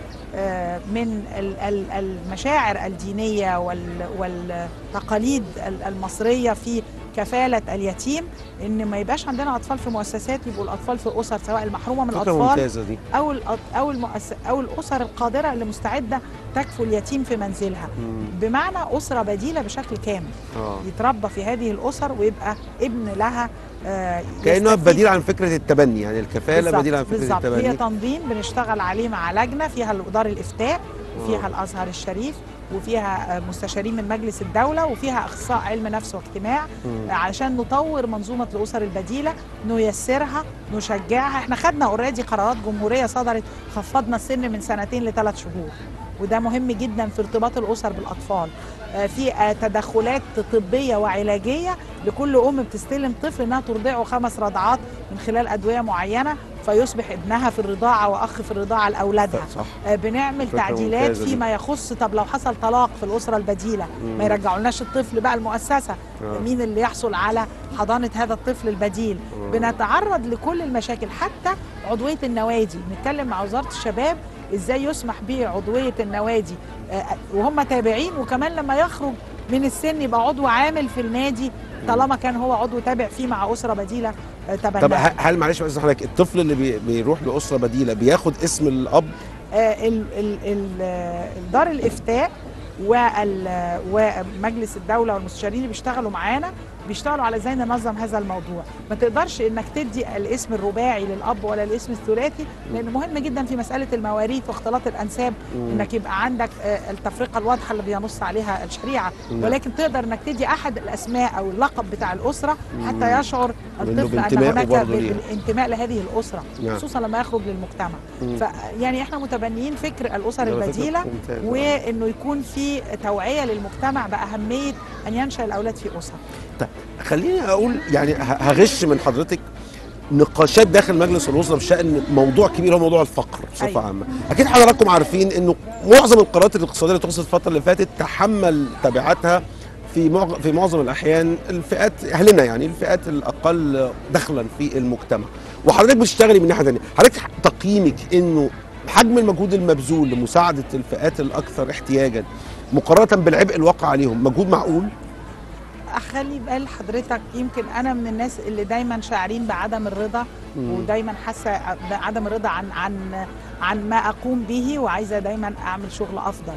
المشاعر الدينية والتقاليد المصرية في كفالة اليتيم، ان ما يبقاش عندنا اطفال في مؤسسات، يبقوا الاطفال في اسر سواء المحرومه من الاطفال دي. او الاسر القادره اللي مستعده تكفل اليتيم في منزلها، بمعنى اسره بديله بشكل كامل يتربى في هذه الاسر ويبقى ابن لها كأنه بديل عن فكرة التبني، يعني الكفالة بديل عن فكرة التبني. هي تنظيم بنشتغل عليه مع لجنة فيها دار الإفتاء وفيها الأزهر الشريف وفيها مستشارين من مجلس الدولة وفيها أخصائي علم نفس واجتماع عشان نطور منظومة الأسر البديلة، نيسرها، نشجعها. احنا خدنا اوريدي قرارات جمهورية صدرت خفضنا السن من 2 ل3 شهور، وده مهم جدا في ارتباط الأسر بالأطفال. في تدخلات طبية وعلاجية لكل أم بتستلم طفل إنها ترضعه 5 رضعات من خلال أدوية معينة فيصبح ابنها في الرضاعة وأخ في الرضاعة لأولادها. بنعمل تعديلات فيما يخص طب لو حصل طلاق في الأسرة البديلة ما يرجعولناش الطفل بقى المؤسسة، مين اللي يحصل على حضانة هذا الطفل البديل. بنتعرض لكل المشاكل حتى عضوية النوادي، نتكلم مع وزارة الشباب ازاي يسمح بعضوية النوادي وهم تابعين، وكمان لما يخرج من السن يبقى عضو عامل في النادي طالما كان هو عضو تابع فيه مع أسرة بديلة تبناه. طب هل معلش بس حضرتك الطفل اللي بيروح لأسرة بديلة بياخد اسم الأب دار الافتاء ومجلس الدوله والمستشارين اللي بيشتغلوا معانا بيشتغلوا على ازاي ننظم هذا الموضوع. ما تقدرش انك تدي الاسم الرباعي للاب ولا الاسم الثلاثي، لان مهم جدا في مساله المواريث واختلاط الانساب انك يبقى عندك التفرقه الواضحه اللي بينص عليها الشريعه، ولكن تقدر انك تدي احد الاسماء او اللقب بتاع الاسره حتى يشعر الطفل ان هناك بالانتماء لهذه الاسره، خصوصا لما يخرج للمجتمع. فيعني احنا متبنيين فكر الاسر البديله، وانه يكون في توعيه للمجتمع باهميه ان ينشأ الاولاد في اسره. طيب خليني اقول يعني هغش من حضرتك نقاشات داخل مجلس الوزراء بشان موضوع كبير هو موضوع الفقر بصفه عامه. اكيد حضراتكم عارفين انه معظم القرارات الاقتصاديه اللي اتخذت الفتره اللي فاتت تحمل تبعاتها في معظم الاحيان الفئات اهلنا، يعني الفئات الاقل دخلا في المجتمع. وحضرتك بتشتغلي من ناحيه ثانيه، حضرتك تقييمك انه حجم المجهود المبذول لمساعده الفئات الاكثر احتياجا مقارنه بالعبء الواقع عليهم مجهود معقول؟ اخلي بال حضرتك، يمكن انا من الناس اللي دايما شاعرين بعدم الرضا، ودايما حاسه بعدم الرضا عن ما اقوم به، وعايزه دايما اعمل شغل افضل.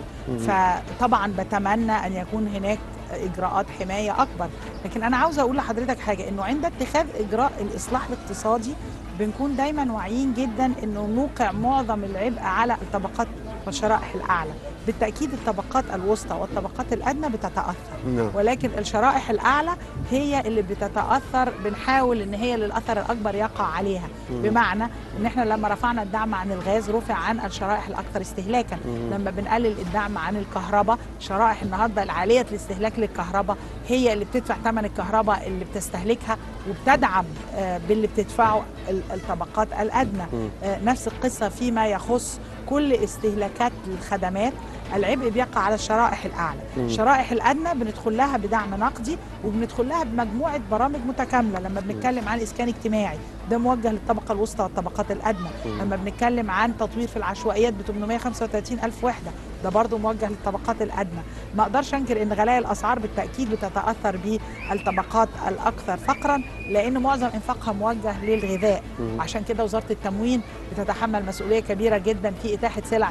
فطبعا بتمنى ان يكون هناك اجراءات حمايه اكبر، لكن انا عاوزه اقول لحضرتك حاجه، انه عند اتخاذ اجراء الاصلاح الاقتصادي بنكون دايما واعيين جدا انه نوقع معظم العبء على الطبقات والشرائح الاعلى. بالتاكيد الطبقات الوسطى والطبقات الادنى بتتاثر، ولكن الشرائح الاعلى هي اللي بتتاثر، بنحاول ان هي اللي الاثر الاكبر يقع عليها. بمعنى ان احنا لما رفعنا الدعم عن الغاز رفع عن الشرائح الاكثر استهلاكا، لما بنقلل الدعم عن الكهرباء شرائح النهارده العاليه الاستهلاك للكهرباء هي اللي بتدفع ثمن الكهرباء اللي بتستهلكها، وبتدعم باللي بتدفعه الطبقات الادنى. نفس القصه فيما يخص كل استهلاكات الخدمات، العبء بيقع على الشرائح الاعلى. الشرائح الادنى بندخل لها بدعم نقدي، وبندخل لها بمجموعه برامج متكامله. لما بنتكلم عن اسكان اجتماعي ده موجه للطبقه الوسطى والطبقات الادنى. لما بنتكلم عن تطوير في العشوائيات ب 835,000 وحده ده برضه موجه للطبقات الادنى. ما اقدرش انكر ان غلاء الاسعار بالتاكيد بتتاثر بالطبقات الاكثر فقرا، لان معظم انفاقها موجه للغذاء. عشان كده وزاره التموين بتتحمل مسؤوليه كبيره جدا في اتاحه سلع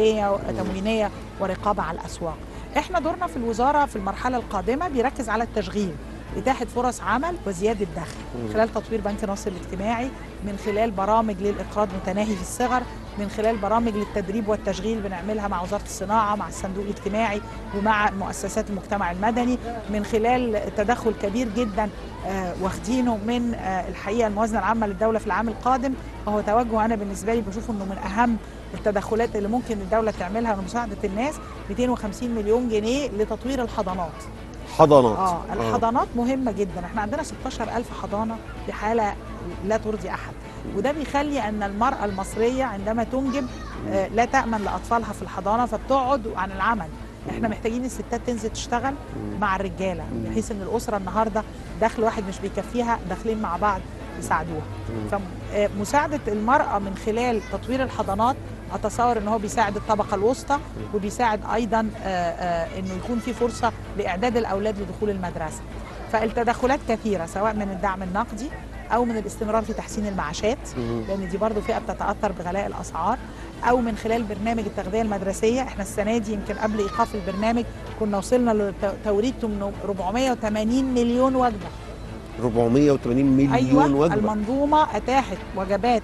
تموينيه ورقابه على الاسواق. احنا دورنا في الوزاره في المرحله القادمه بيركز على التشغيل، إتاحة فرص عمل وزيادة دخل خلال تطوير بنك ناصر الاجتماعي، من خلال برامج للإقراض متناهي في الصغر، من خلال برامج للتدريب والتشغيل بنعملها مع وزارة الصناعة مع الصندوق الاجتماعي ومع مؤسسات المجتمع المدني، من خلال تدخل كبير جدا واخدينه من الحقيقة الموازنة العامة للدولة في العام القادم، وهو توجه أنا بالنسبة لي بشوفه أنه من أهم التدخلات اللي ممكن الدولة تعملها لمساعدة الناس. 250 مليون جنيه لتطوير الحضانات. الحضانات مهمة جدا. احنا عندنا 16,000 حضانة في حالة لا ترضي أحد، وده بيخلي أن المرأة المصرية عندما تنجب لا تأمن لأطفالها في الحضانة فبتقعد عن العمل. احنا محتاجين الستات تنزل تشتغل مع الرجالة، بحيث ان الأسرة النهاردة دخل واحد مش بيكفيها، داخلين مع بعض يساعدوها. فمساعدة المرأة من خلال تطوير الحضانات أتصور أنه هو بيساعد الطبقة الوسطى، وبيساعد أيضا أنه يكون في فرصة لإعداد الأولاد لدخول المدرسة. فالتدخلات كثيرة، سواء من الدعم النقدي أو من الاستمرار في تحسين المعاشات، لأن دي برضو فئة بتتأثر بغلاء الأسعار، أو من خلال برنامج التغذية المدرسية. احنا السنة دي يمكن قبل إيقاف البرنامج كنا وصلنا لتوريد 480 مليون وجبة. 480 مليون أيوة وجبة. المنظومة أتاحت وجبات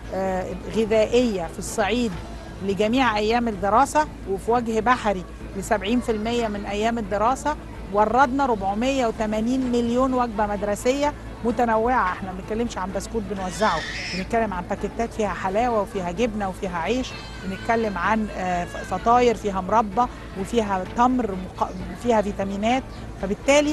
غذائية في الصعيد لجميع أيام الدراسة، وفي وجه بحري ل70% من أيام الدراسة. وردنا 480 مليون وجبة مدرسية متنوعة. احنا ما بنتكلمش عن بسكوت بنوزعه، بنتكلم عن باكيتات فيها حلاوة وفيها جبنة وفيها عيش، بنتكلم عن فطاير فيها مربى وفيها تمر وفيها فيتامينات. فبالتالي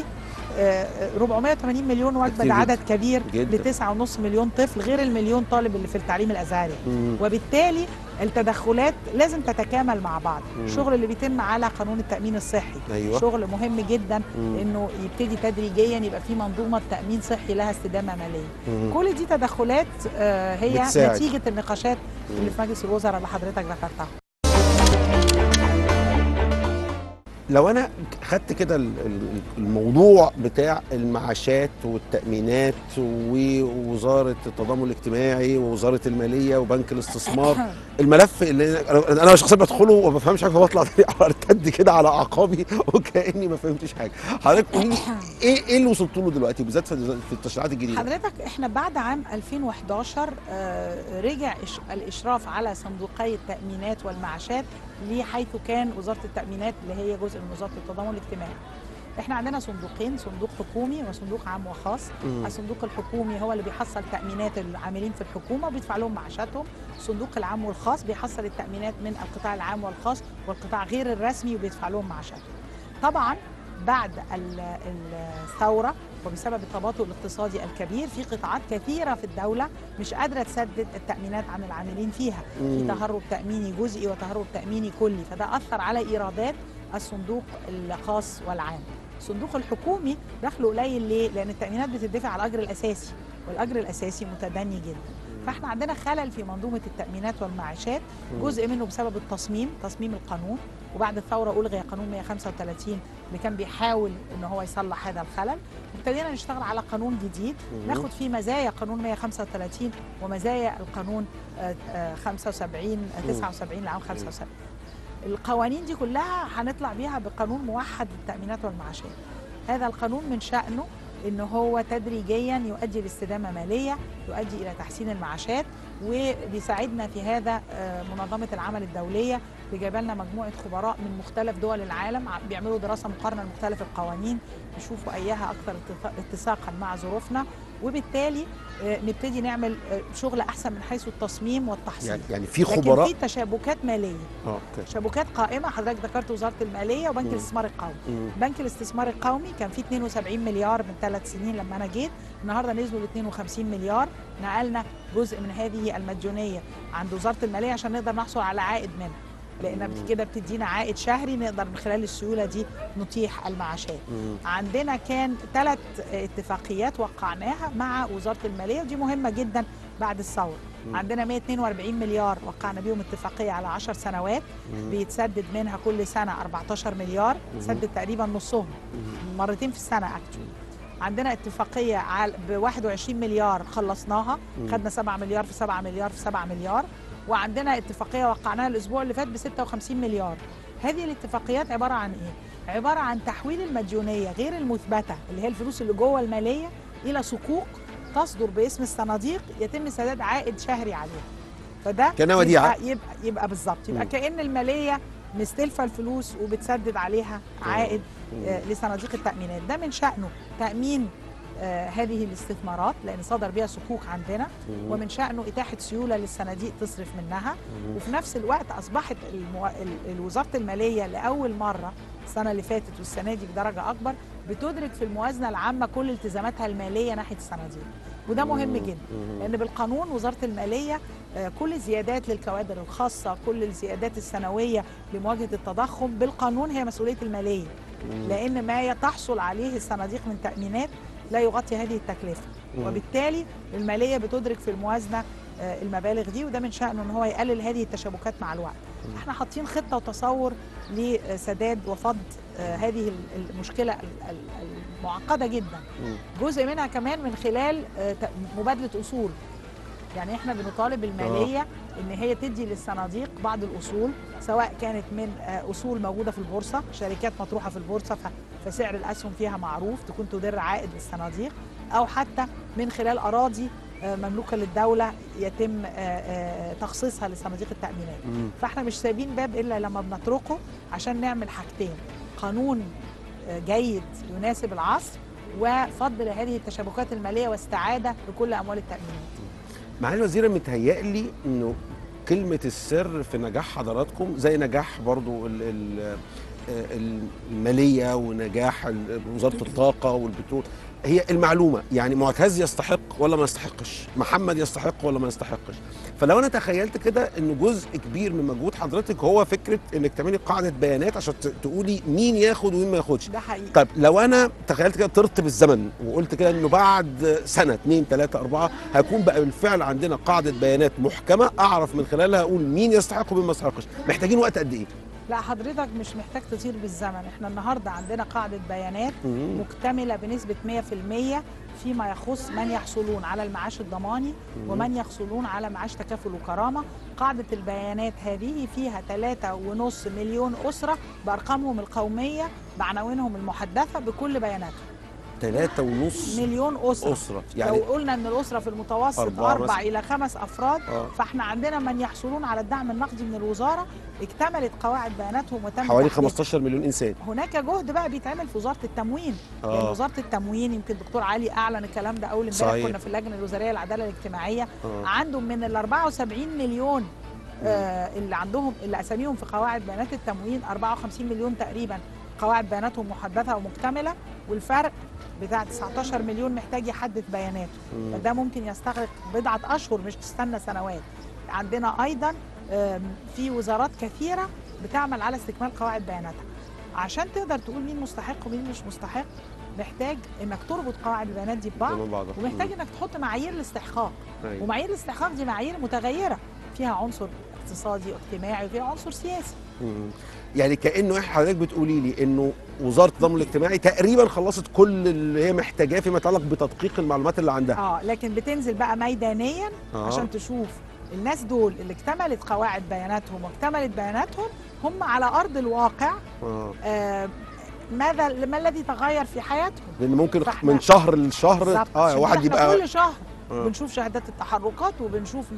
480 مليون وجبة ده عدد كبير ل9.5 مليون طفل، غير المليون طالب اللي في التعليم الأزهري. وبالتالي التدخلات لازم تتكامل مع بعض. الشغل اللي بيتم على قانون التأمين الصحي شغل مهم جدا، انه يبتدي تدريجيا يبقى في منظومة تأمين صحي لها استدامة مالية. كل دي تدخلات هي بتساعد. نتيجة النقاشات اللي في مجلس الوزراء اللي حضرتك ذكرتها. لو انا خدت كده الموضوع بتاع المعاشات والتأمينات ووزارة التضامن الاجتماعي ووزارة المالية وبنك الاستثمار، الملف اللي انا شخصيا بدخله وما بفهمش حاجه، فبطلع تاني ارتد كده على اعقابي وكاني ما فهمتش حاجه. حضرتك قولي لي ايه اللي وصلت له دلوقتي بالذات في التشريعات الجديده؟ حضرتك احنا بعد عام 2011 رجع الاشراف على صندوقي التأمينات والمعاشات لحيث كان وزارة التأمينات اللي هي جزء من وزارة التضامن الاجتماعي. احنا عندنا صندوقين، صندوق حكومي وصندوق عام وخاص. الصندوق الحكومي هو اللي بيحصل تأمينات العاملين في الحكومة وبيدفع لهم معاشاتهم. الصندوق العام والخاص بيحصل التأمينات من القطاع العام والخاص والقطاع غير الرسمي وبيدفع لهم معاشاتهم. طبعا بعد الثورة وبسبب التباطؤ الاقتصادي الكبير في قطاعات كثيرة في الدولة مش قادرة تسدد التأمينات عن العاملين فيها، في تهرب تأميني جزئي وتهرب تأميني كلي، فده أثر على إيرادات الصندوق الخاص والعام. الصندوق الحكومي دخله قليل ليه؟ لأن التأمينات بتدفع على الأجر الأساسي، والأجر الأساسي متدني جدا. فاحنا عندنا خلل في منظومة التأمينات والمعاشات، جزء منه بسبب تصميم القانون، وبعد الثورة ألغي قانون 135 اللي كان بيحاول ان هو يصلح هذا الخلل. ابتدينا نشتغل على قانون جديد ناخد فيه مزايا قانون 135 ومزايا القانون 79 لعام 75. القوانين دي كلها هنطلع بيها بقانون موحد للتأمينات والمعاشات. هذا القانون من شأنه إن هو تدريجيا يؤدي لاستدامة مالية، يؤدي إلى تحسين المعاشات، وبيساعدنا في هذا منظمة العمل الدولية بجايبه لنا مجموعة خبراء من مختلف دول العالم بيعملوا دراسة مقارنة لمختلف القوانين يشوفوا أيها أكثر اتساقا مع ظروفنا، وبالتالي نبتدي نعمل شغل أحسن من حيث التصميم والتحصيل. يعني في خبراء، لكن في تشابكات مالية، تشابكات قائمة. حضرتك ذكرت وزارة المالية وبنك الاستثمار القومي. بنك الاستثمار القومي كان فيه 72 مليار من 3 سنين لما أنا جيت، النهارده نزلوا ل 52 مليار. نقلنا جزء من هذه المديونية عند وزارة المالية عشان نقدر نحصل على عائد منها، لأن كده بتدينا عائد شهري نقدر من خلال السيولة دي نتيح المعاشات. عندنا كان 3 اتفاقيات وقعناها مع وزارة المالية ودي مهمة جدا بعد الثورة. عندنا 142 مليار وقعنا بيهم اتفاقية على 10 سنوات، بيتسدد منها كل سنة 14 مليار، سدد تقريبا نصهم مرتين في السنة اكتشلي. عندنا اتفاقية ب 21 مليار خلصناها، خدنا 7 مليار في 7 مليار في 7 مليار. وعندنا اتفاقية وقعناها الأسبوع اللي فات ب 56 مليار. هذه الاتفاقيات عبارة عن إيه؟ عبارة عن تحويل المديونية غير المثبتة اللي هي الفلوس اللي جوه المالية إلى صكوك تصدر باسم الصناديق يتم سداد عائد شهري عليها. فده كان وديعة يبقى بالظبط، يبقى كأن المالية مستلفة الفلوس وبتسدد عليها عائد لصناديق التأمينات. ده من شأنه تأمين هذه الاستثمارات لأن صدر بها صكوك عندنا، ومن شأنه إتاحة سيولة للصناديق تصرف منها. وفي نفس الوقت أصبحت وزارة المالية لأول مرة السنة اللي فاتت والسنة دي بدرجة أكبر بتدرك في الموازنة العامة كل التزاماتها المالية ناحية الصناديق، وده مهم جدا لأن بالقانون وزارة المالية كل الزيادات للكوادر الخاصة، كل الزيادات السنوية لمواجهة التضخم بالقانون هي مسؤولية المالية، لأن ما تحصل عليه الصناديق من تأمينات لا يغطي هذه التكلفة، وبالتالي المالية بتدرك في الموازنة المبالغ دي، وده من شأنه ان هو يقلل هذه التشابكات مع الوقت. احنا حاطين خطة وتصور لسداد وفض هذه المشكلة المعقدة جدا. جزء منها كمان من خلال مبادلة أصول، يعني احنا بنطالب المالية ان هي تدي للصناديق بعض الأصول، سواء كانت من أصول موجودة في البورصة، شركات مطروحة في البورصة فسعر الأسهم فيها معروف تكون تدر عائد للصناديق، أو حتى من خلال أراضي مملوكة للدولة يتم تخصيصها لصناديق التأمينات. فاحنا مش سايبين باب إلا لما بنطرقه عشان نعمل حاجتين: قانون جيد يناسب العصر، وفض لهذه التشابكات المالية واستعادة لكل أموال التأمينات. معالي الوزيرة، متهيألي إنه كلمة السر في نجاح حضراتكم زي نجاح برضو المالية ونجاح وزارة الطاقة والبترول هي المعلومة. يعني معتز يستحق ولا ما يستحقش، محمد يستحق ولا ما يستحقش. فلو انا تخيلت كده ان جزء كبير من مجهود حضرتك هو فكرة انك تعملي قاعدة بيانات عشان تقولي مين ياخد ومين ما ياخدش. ده حقيقي. طيب لو انا تخيلت كده طرت بالزمن وقلت كده انه بعد سنة 2 3 4 هيكون بقى بالفعل عندنا قاعدة بيانات محكمة اعرف من خلالها اقول مين يستحق ومين ما يستحقش، محتاجين وقت قد ايه؟ لا حضرتك مش محتاج تطير بالزمن، احنا النهارده عندنا قاعده بيانات مكتمله بنسبه 100% فيما يخص من يحصلون على المعاش الضماني ومن يحصلون على معاش تكافل وكرامه. قاعده البيانات هذه فيها 3.5 مليون اسره بارقامهم القوميه بعناوينهم المحدثه بكل بياناتهم. 3.5 مليون أسرة. يعني لو قلنا ان الاسره في المتوسط 4 إلى 5 افراد فاحنا عندنا من يحصلون على الدعم النقدي من الوزاره اكتملت قواعد بياناتهم وتم حوالي 15 مليون انسان. هناك جهد بقى بيتعمل في وزاره التموين، يعني وزاره التموين يمكن الدكتور علي اعلن الكلام ده اول امبارح كنا في اللجنه الوزاريه للعداله الاجتماعيه. عندهم من ال 74 مليون اللي عندهم اللي اساميهم في قواعد بيانات التموين 54 مليون تقريبا قواعد بياناتهم محدثه ومكتمله، والفرق بتاع 19 مليون محتاج يحدث بياناته. فده ممكن يستغرق بضعه اشهر مش تستنى سنوات. عندنا ايضا في وزارات كثيره بتعمل على استكمال قواعد بياناتها. عشان تقدر تقول مين مستحق ومين مش مستحق محتاج انك تربط قواعد البيانات دي ببعض، ومحتاج انك تحط معايير الاستحقاق. ومعايير الاستحقاق دي معايير متغيره فيها عنصر اقتصادي واجتماعي وفيها عنصر سياسي. يعني كانه حضرتك بتقولي لي انه وزاره التضامن الاجتماعي تقريبا خلصت كل اللي هي محتاجاه فيما يتعلق بتدقيق المعلومات اللي عندها. لكن بتنزل بقى ميدانيا عشان تشوف الناس دول اللي اكتملت قواعد بياناتهم واكتملت بياناتهم هم على ارض الواقع ما الذي تغير في حياتهم. لان ممكن من شهر لشهر واحد يبقى كل شهر بنشوف شهادات التحركات وبنشوف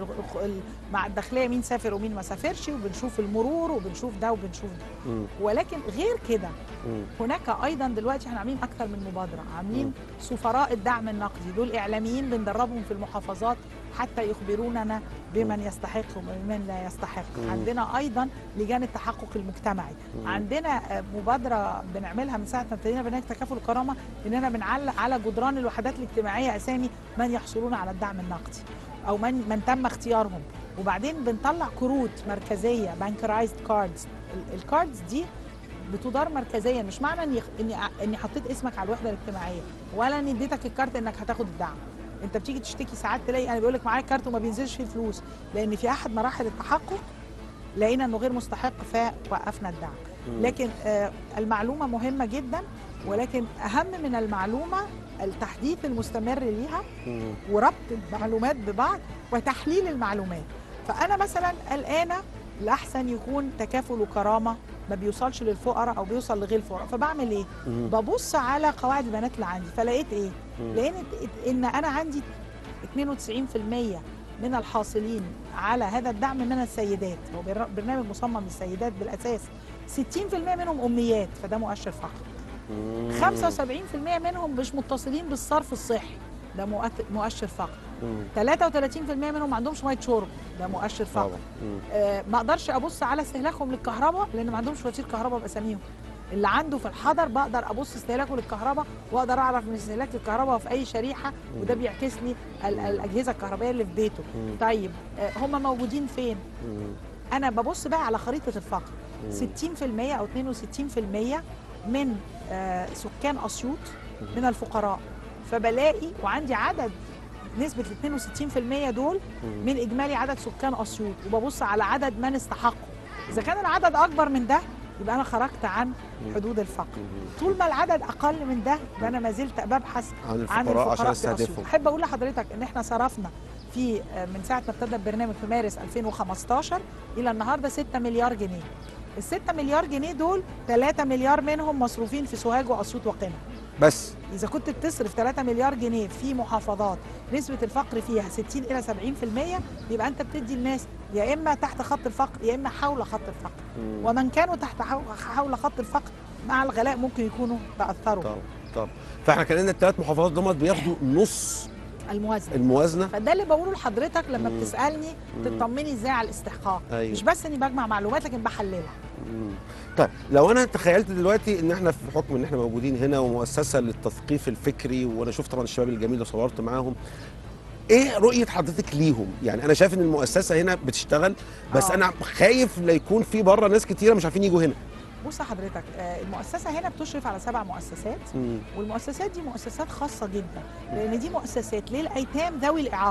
مع الداخليه مين سافر ومين ما سافرش وبنشوف المرور وبنشوف ده وبنشوف ده. ولكن غير كده هناك ايضا دلوقتي احنا عاملين اكثر من مبادره، عاملين سفراء الدعم النقدي، دول اعلاميين بندربهم في المحافظات حتى يخبروننا بمن يستحق ومن لا يستحق. عندنا ايضا لجان التحقق المجتمعي. عندنا مبادره بنعملها من ساعه ما ابتدينا برنامج تكافل الكرامه اننا بنعلق على جدران الوحدات الاجتماعيه اسامي من يحصلون على الدعم النقدي او من تم اختيارهم، وبعدين بنطلع كروت مركزيه بانكرايزد كاردز. الكاردز دي بتدار مركزيا، مش معنى اني حطيت اسمك على الوحده الاجتماعيه ولا اني اديتك الكارت انك هتاخد الدعم. انت بتيجي تشتكي ساعات تلاقي انا بيقول لك معايا كارت وما بينزلش فيه فلوس لان في احد مراحل التحقق لقينا انه غير مستحق فوقفنا الدعم. لكن المعلومه مهمه جدا، ولكن اهم من المعلومه التحديث المستمر ليها وربط المعلومات ببعض وتحليل المعلومات. فانا مثلا قلقانه الاحسن يكون تكافل وكرامه ما بيوصلش للفقراء او بيوصل لغير الفقراء، فبعمل ايه؟ ببص على قواعد البيانات اللي عندي، فلقيت ايه؟ لقيت ان انا عندي 92% من الحاصلين على هذا الدعم من السيدات، هو برنامج مصمم للسيدات بالاساس. 60% منهم اميات فده مؤشر فقر. 75% منهم مش متصلين بالصرف الصحي ده مؤشر فقر. 33% منهم ما عندهمش ميه شرب ده مؤشر فقر. ما اقدرش ابص على استهلاكهم للكهرباء لان ما عندهمش وزير كهرباء باساميهم. اللي عنده في الحضر بقدر ابص استهلاكه للكهرباء واقدر اعرف من استهلاك الكهرباء في اي شريحه، وده بيعكس لي الاجهزه الكهربائيه اللي في بيته. طيب هم موجودين فين؟ انا ببص بقى على خريطه الفقر. 60% او 62% من سكان اسيوط من الفقراء، فبلاقي وعندي عدد نسبه ال 62% دول من اجمالي عدد سكان اسيوط، وببص على عدد من استحقوا. اذا كان العدد اكبر من ده يبقى انا خرجت عن حدود الفقر. طول ما العدد اقل من ده يبقى انا ما زلت ببحث عن الفقراء عشان استهدفهم. احب اقول لحضرتك ان احنا صرفنا في من ساعه ما ابتدى البرنامج في مارس 2015 الى النهارده 6 مليار جنيه. ال 6 مليار جنيه دول 3 مليار منهم مصروفين في سوهاج واسيوط وقنا. بس اذا كنت بتصرف 3 مليار جنيه في محافظات نسبه الفقر فيها 60 الى 70%، يبقى انت بتدي الناس يا اما تحت خط الفقر يا اما حول خط الفقر. ومن كانوا تحت حول خط الفقر مع الغلاء ممكن يكونوا تاثروا. طب فاحنا كان لنا الثلاث محافظات دول بياخدوا نص الموازنه. فده اللي بقوله لحضرتك لما بتسالني تطمني ازاي على الاستحقاق. أيوه. مش بس اني بجمع معلومات لكن بحللها. طيب لو انا تخيلت دلوقتي ان احنا في حكم ان احنا موجودين هنا ومؤسسه للتثقيف الفكري، وانا شفت طبعا الشباب الجميل اللي صورت معاهم، ايه رؤيه حضرتك ليهم؟ يعني انا شايف ان المؤسسه هنا بتشتغل، بس انا خايف لا يكون في بره ناس كتيره مش عارفين يجوا هنا. بص حضرتك، المؤسسه هنا بتشرف على 7 مؤسسات، والمؤسسات دي مؤسسات خاصه جدا لان دي مؤسسات للايتام ذوي الاعاقه.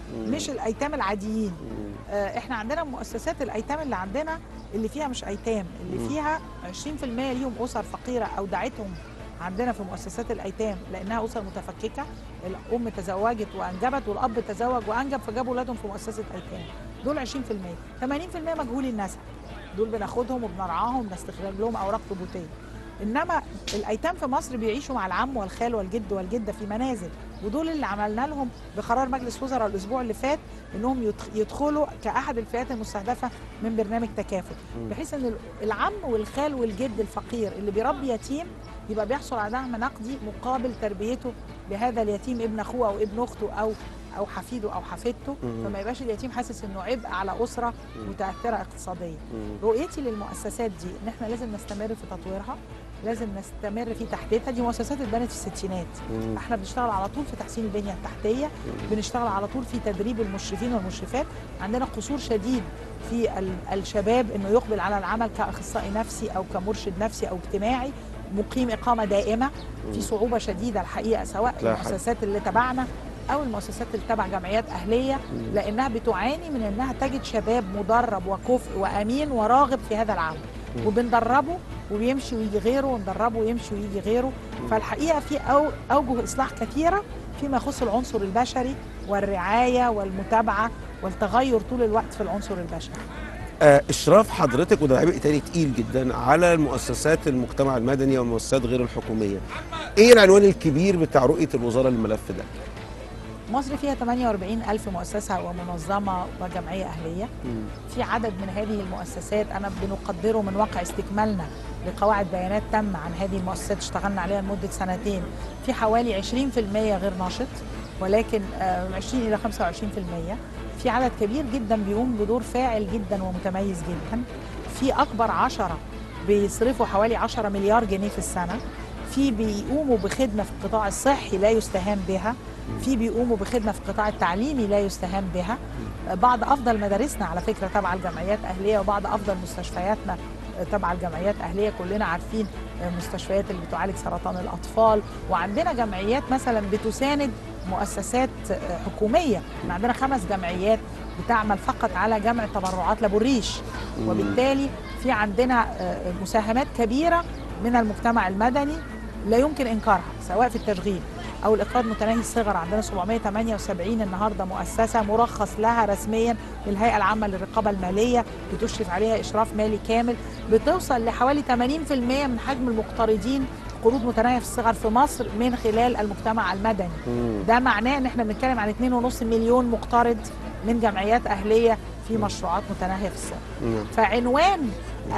مش الايتام العاديين. احنا عندنا مؤسسات الايتام اللي عندنا اللي فيها مش ايتام، اللي فيها 20% ليهم اسر فقيره اودعتهم عندنا في مؤسسات الايتام لانها اسر متفككه، الام تزوجت وانجبت والاب تزوج وانجب فجابوا اولادهم في مؤسسه ايتام، دول 20%. 80% مجهول النسب، دول بناخدهم وبنرعاهم بنستخرج لهم اوراق ثبوتيه. انما الايتام في مصر بيعيشوا مع العم والخال والجد والجده في منازل، ودول اللي عملنا لهم بقرار مجلس وزراء الاسبوع اللي فات انهم يدخلوا كاحد الفئات المستهدفه من برنامج تكافل، بحيث ان العم والخال والجد الفقير اللي بيربي يتيم يبقى بيحصل على دعم نقدي مقابل تربيته لهذا اليتيم، ابن اخوه او ابن اخته او حفيده او حفيدته، فما يبقاش اليتيم حاسس انه عبء على اسره متاثره اقتصاديا. رؤيتي للمؤسسات دي ان احنا لازم نستمر في تطويرها، لازم نستمر في تحديثها. دي مؤسسات اتبنت في الستينات، احنا بنشتغل على طول في تحسين البنيه التحتيه، بنشتغل على طول في تدريب المشرفين والمشرفات، عندنا قصور شديد في الشباب انه يقبل على العمل كاخصائي نفسي او كمرشد نفسي او اجتماعي مقيم اقامه دائمه، في صعوبه شديده الحقيقه سواء المؤسسات اللي تبعنا او المؤسسات اللي تبع جمعيات اهليه، لانها بتعاني من انها تجد شباب مدرب وكفء وامين وراغب في هذا العمل، وبندربه وبيمشي ويجي غيره وندربه ويمشي ويجي غيره. فالحقيقه في اوجه اصلاح كثيره فيما يخص العنصر البشري والرعايه والمتابعه والتغير طول الوقت في العنصر البشري. اشراف حضرتك وده عبء تاني تقيل جدا على المؤسسات المجتمع المدني والمؤسسات غير الحكوميه. ايه العنوان الكبير بتاع رؤيه الوزاره للملف ده؟ مصر فيها 48,000 مؤسسة ومنظمة وجمعية أهلية. في عدد من هذه المؤسسات أنا بنقدره من واقع استكمالنا لقواعد بيانات تم عن هذه المؤسسات اشتغلنا عليها لمدة سنتين، في حوالي 20% غير ناشط، ولكن 20 إلى 25%. في عدد كبير جدا بيقوم بدور فاعل جدا ومتميز جدا. في أكبر 10 بيصرفوا حوالي 10 مليار جنيه في السنة. في بيقوموا بخدمة في القطاع الصحي لا يستهان بها، في بيقوموا بخدمة في القطاع التعليمي لا يستهان بها. بعض أفضل مدارسنا على فكرة تبع الجمعيات أهلية، وبعض أفضل مستشفياتنا تبع الجمعيات أهلية. كلنا عارفين مستشفيات اللي بتعالج سرطان الأطفال، وعندنا جمعيات مثلا بتساند مؤسسات حكومية. عندنا 5 جمعيات بتعمل فقط على جمع تبرعات لأبو الريش، وبالتالي في عندنا مساهمات كبيرة من المجتمع المدني لا يمكن إنكارها، سواء في التشغيل أو الإقراض متناهي الصغر. عندنا 778 النهارده مؤسسة مرخص لها رسميا الهيئة العامة للرقابة المالية، بتشرف عليها إشراف مالي كامل، بتوصل لحوالي 80% من حجم المقترضين قروض متناهية في الصغر في مصر من خلال المجتمع المدني. ده معناه إن احنا بنتكلم عن 2.5 مليون مقترض من جمعيات أهلية في مشروعات متناهية في الصغر. فعنوان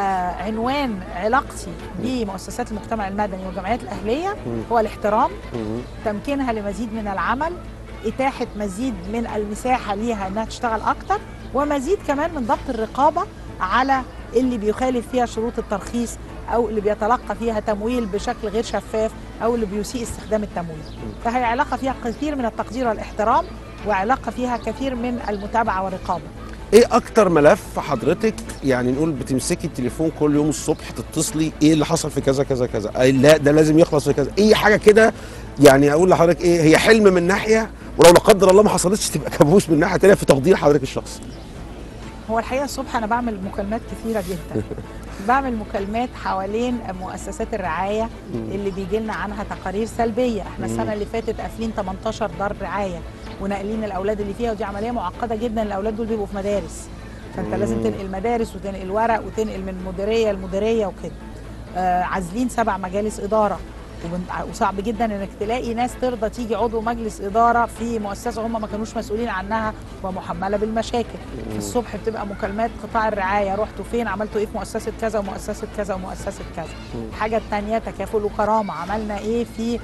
عنوان علاقتي بمؤسسات المجتمع المدني والجمعيات الأهلية هو الاحترام، تمكينها لمزيد من العمل، إتاحة مزيد من المساحة ليها أنها تشتغل أكتر، ومزيد كمان من ضبط الرقابة على اللي بيخالف فيها شروط الترخيص أو اللي بيتلقى فيها تمويل بشكل غير شفاف أو اللي بيسيء استخدام التمويل. فهي علاقة فيها كثير من التقدير والاحترام، وعلاقة فيها كثير من المتابعة والرقابة. ايه اكتر ملف حضرتك يعني نقول بتمسكي التليفون كل يوم الصبح تتصلي ايه اللي حصل في كذا كذا كذا، لا ده لازم يخلص في كذا، اي حاجه كده يعني اقول لحضرتك ايه هي حلم من ناحيه، ولو لا قدر الله ما حصلتش تبقى كابوس من ناحيه ثانيه في تقدير حضرتك الشخصي؟ هو الحقيقه الصبح انا بعمل مكالمات كثيره جدا. بعمل مكالمات حوالين مؤسسات الرعايه اللي بيجي لنا عنها تقارير سلبيه. احنا السنه اللي فاتت قافلين 18 دار رعايه وناقلين الاولاد اللي فيها، ودي عمليه معقده جدا. الاولاد دول بيبقوا في مدارس، فانت لازم تنقل مدارس وتنقل ورق وتنقل من مديريه لمديريه وكده. عازلين 7 مجالس اداره، وصعب جدا انك تلاقي ناس ترضى تيجي عضو مجلس اداره في مؤسسه هم ما كانوش مسؤولين عنها ومحمله بالمشاكل. في الصبح بتبقى مكالمات قطاع الرعايه، رحتوا فين، عملتوا ايه في مؤسسه كذا ومؤسسه كذا ومؤسسه كذا. الحاجه الثانيه تكافل وكرامه، عملنا ايه في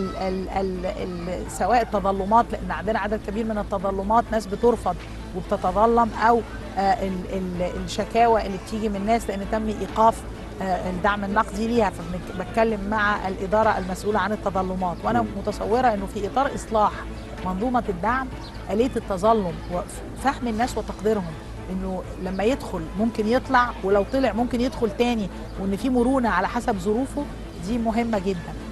سواء التظلمات، لان عندنا عدد كبير من التظلمات، ناس بترفض وبتتظلم، او الشكاوى اللي بتيجي من الناس لان تم ايقاف الدعم النقدي ليها. فبتكلم مع الإدارة المسؤولة عن التظلمات، وأنا متصورة أنه في إطار إصلاح منظومة الدعم آلية التظلم وفهم الناس وتقديرهم أنه لما يدخل ممكن يطلع، ولو طلع ممكن يدخل تاني، وأن في مرونة على حسب ظروفه، دي مهمة جدا.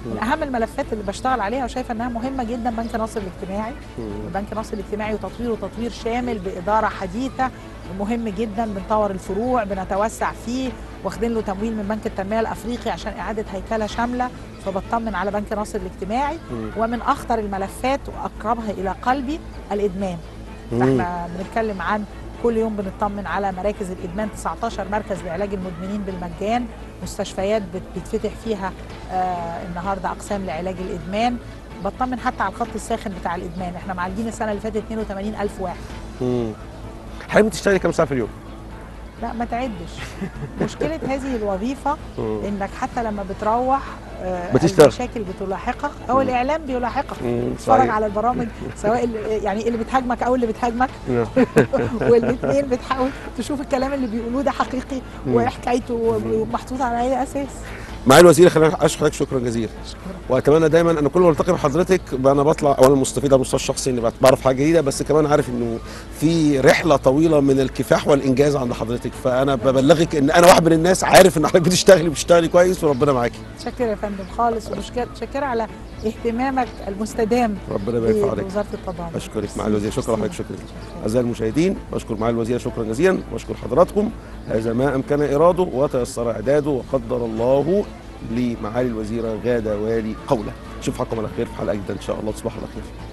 من اهم الملفات اللي بشتغل عليها وشايفه انها مهمه جدا بنك ناصر الاجتماعي. بنك ناصر الاجتماعي وتطوير شامل باداره حديثه مهم جدا. بنطور الفروع، بنتوسع فيه، واخدين له تمويل من بنك التنميه الافريقي عشان اعاده هيكله شامله، فبطمن على بنك ناصر الاجتماعي. ومن اخطر الملفات واقربها الى قلبي الادمان. فاحنا بنتكلم عن كل يوم بنطمن على مراكز الادمان، 19 مركز لعلاج المدمنين بالمجان، مستشفيات بيتفتح فيها النهارده اقسام لعلاج الادمان. بطمن حتى على الخط الساخن بتاع الادمان، احنا معالجين السنه اللي فاتت 82,000 واحد. حضرتك بتشتغلي كام ساعه في اليوم؟ لا ما تعدش. مشكله هذه الوظيفه انك حتى لما بتروح المشاكل بتلاحقك او الاعلام بيلاحقك. تتفرج على البرامج سواء يعني اللي بتهاجمك او اللي بتهاجمك والاثنين بتحاول تشوف الكلام اللي بيقولوه ده حقيقي وحكايته محطوط على اي اساس. معالي الوزير خلينا اشكر حضرتك شكرا جزيلا. واتمنى دايما ان كل ما التقي بحضرتك انا بطلع اولا مستفيد على المستوى الشخصي اني بعرف حاجه جديده، بس كمان عارف انه في رحله طويله من الكفاح والانجاز عند حضرتك، فانا ببلغك ان انا واحد من الناس عارف ان حضرتك بتشتغلي كويس وربنا معاكي. متشكره يا فندم خالص، ومتشكره على اهتمامك المستدام. ربنا يبارك في حضرتك. بوزاره التضامن. اشكرك معالي الوزير، شكرا لحضرتك، شكرا. اعزائي المشاهدين بشكر معالي الوزير شكرا جزيلا، واشكر حضراتكم. هذا ما امكن اراده وتيسر اعداده وقدر الله لمعالي الوزيره غاده والي قوله. اشوف حضراتكم على خير في حلقه جديده ان شاء الله. تصبحوا على خير.